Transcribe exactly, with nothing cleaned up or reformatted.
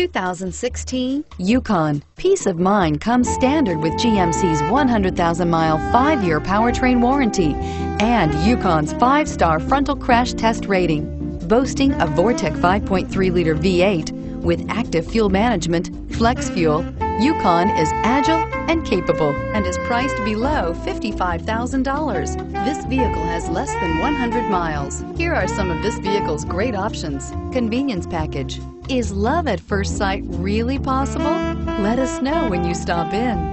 two thousand sixteen Yukon. Peace of mind comes standard with G M C's one hundred thousand mile five-year powertrain warranty and Yukon's five-star frontal crash test rating. Boasting a Vortec five point three liter V eight with active fuel management, flex fuel, Yukon is agile and capable and is priced below fifty-five thousand dollars. This vehicle has less than one hundred miles. Here are some of this vehicle's great options: convenience package. Is love at first sight really possible? Let us know when you stop in.